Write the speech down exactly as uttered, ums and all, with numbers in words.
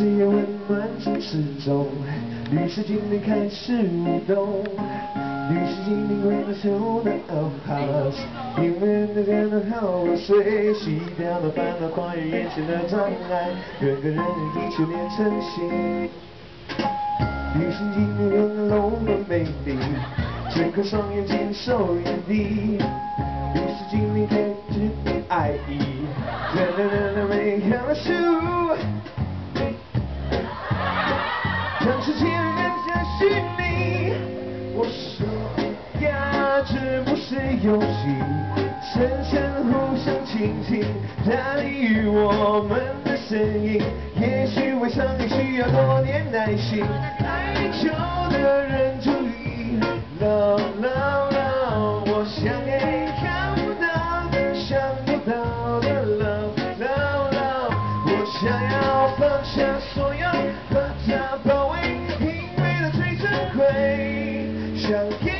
事业温暖城市中，律师精灵开始舞动。律师精灵为了求的 of hearts， 因为那个的好水洗掉了烦恼，跨越眼前的障碍，人跟人一起连成线。律师精灵用龙的魅力，睁开双眼尽收眼底。律师精灵开始爱意，人人人人每样的事物，让世界人家虚拟。我说呀，这不是游戏，深深互相倾听，它理与我们的声音。也许为上瘾需要多点耐心，爱地球的人注意 ，love love love， 我想给看不到的、想不到的 love love love， 我想要放下所有，把它包围，因为它最珍贵。想